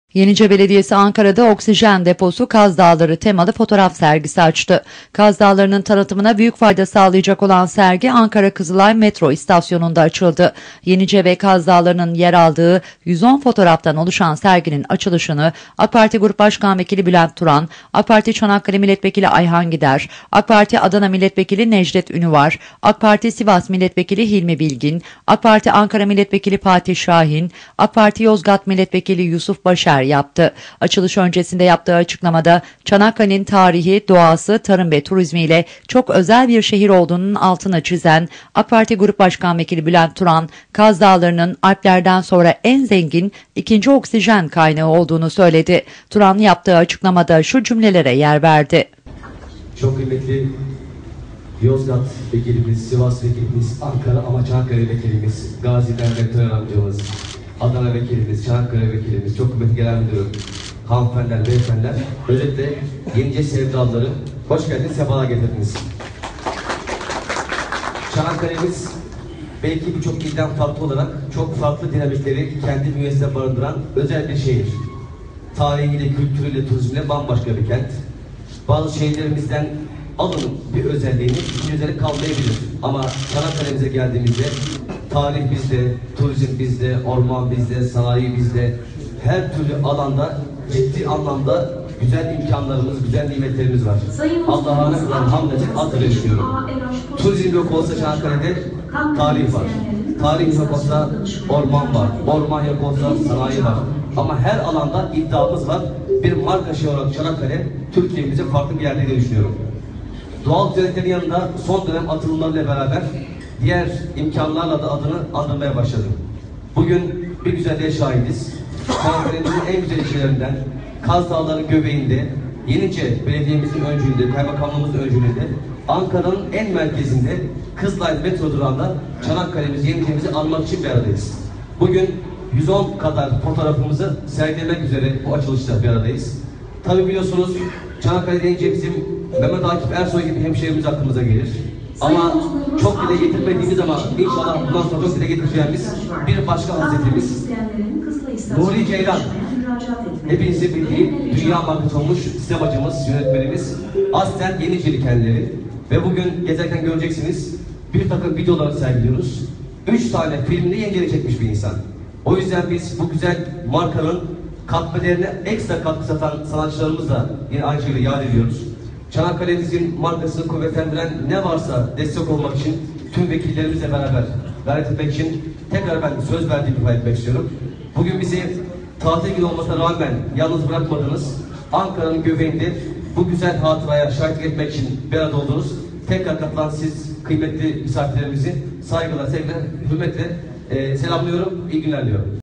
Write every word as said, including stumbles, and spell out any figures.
Yenice Belediyesi Ankara'da oksijen deposu Kaz Dağları temalı fotoğraf sergisi açtı. Kaz Dağları'nın tanıtımına büyük fayda sağlayacak olan sergi Ankara Kızılay metro istasyonunda açıldı. Yenice ve Kaz Dağları'nın yer aldığı yüz on fotoğraftan oluşan serginin açılışını AK Parti Grup Başkan Vekili Bülent Turan, AK Parti Çanakkale Milletvekili Ayhan Gider, AK Parti Adana Milletvekili Necdet Ünüvar, AK Parti Sivas Milletvekili Hilmi Bilgin, AK Parti Ankara Milletvekili Fatih Şahin, AK Parti Yozgat Milletvekili Yusuf Başar yaptı. Açılış öncesinde yaptığı açıklamada Çanakkale'nin tarihi, doğası, tarım ve turizmi ile çok özel bir şehir olduğunun altını çizen AK Parti Grup Başkan Vekili Bülent Turan, Kaz Dağları'nın Alplerden sonra en zengin ikinci oksijen kaynağı olduğunu söyledi. Turan yaptığı açıklamada şu cümlelere yer verdi. Çok kıymetli Yozgat vekilimiz, Sivas vekilimiz, Ankara ama Çanakkale vekilimiz, Gazi Mehmet Tören amcamız, Adana vekilimiz, Çanakkale vekilimiz, çok kıymetli genel müdürüm, hanımefendiler, beyefendiler, özellikle Yenice sevdalıları, hoş geldiniz, sefalar getirdiniz. Çanakkale'miz belki birçok ilden farklı olarak çok farklı dinamikleri kendi bünyesinde barındıran özel bir şehir. Tarihiyle, kültürüyle, turizmle bambaşka bir kent. Bazı şehirlerimizden alın bir özelliğini, bir özellik kalmayabilir. Ama Çanakkale'mize geldiğimizde tarih bizde, turizm bizde, orman bizde, sanayi bizde, her türlü alanda ciddi anlamda güzel imkanlarımız, güzel nimetlerimiz var. Allah'a ne kadar hamd edip adını düşünüyorum. Turizm yok olsa Çanakkale'de tarih var. Tarih yok olsa orman var. Orman yok olsa sanayi var. Ama her alanda iddiamız var. Bir marka şehir olarak Çanakkale, Türkiye'mize farklı bir yerde diye düşünüyorum. Doğal güzelliklerin yanında son dönem atılımlarıyla beraber diğer imkanlarla da adını andırmaya başladı. Bugün bir güzelliğe şahidiz. Çanakkale'nin en güzel ilçelerinden, Kaz Dağları göbeğinde, Yenice Belediye'mizin öncülüğünde, kaymakamlığımızın öncülüğünde, Ankara'nın en merkezinde, Kızılay metro durağında Çanakkale'mizi, Yenice'mizi anmak için bir aradayız. Bugün yüz on kadar fotoğrafımızı sergilemek üzere bu açılışta bir aradayız. Tabi biliyorsunuz Çanakkale deyince bizim Mehmet Akif Ersoy gibi hemşehrimiz aklımıza gelir. Ama çok dile getirmediğimiz ama inşallah bundan sonra çok dile getireceğimiz bir başka hazretimiz Nuri Ceylan. Hepinizin bildiği dünya markası olmuş sinemacımız, yönetmenimiz. Aslen Yeniceli kendileri. Ve bugün gezerken göreceksiniz bir takım videoları sergiliyoruz. Üç tane filmini Yenice'de çekmiş bir insan. O yüzden biz bu güzel markanın katmelerine ekstra katkı satan sanatçılarımızla yine aynı şekilde yad ediyoruz. Çanakkale'mizin markasını kuvvetlendiren ne varsa destek olmak için tüm vekillerimizle beraber gayret etmek için tekrar ben söz verdiğimi ifade etmek istiyorum. Bugün bizi tatil günü olmasına rağmen yalnız bırakmadınız. Ankara'nın göbeğinde bu güzel hatıraya şahitlik etmek için bir arada oldunuz. Tekrar katılan siz kıymetli misafirlerimizi saygılar, sevgiler, hürmetle e, selamlıyorum. İyi günler diliyorum.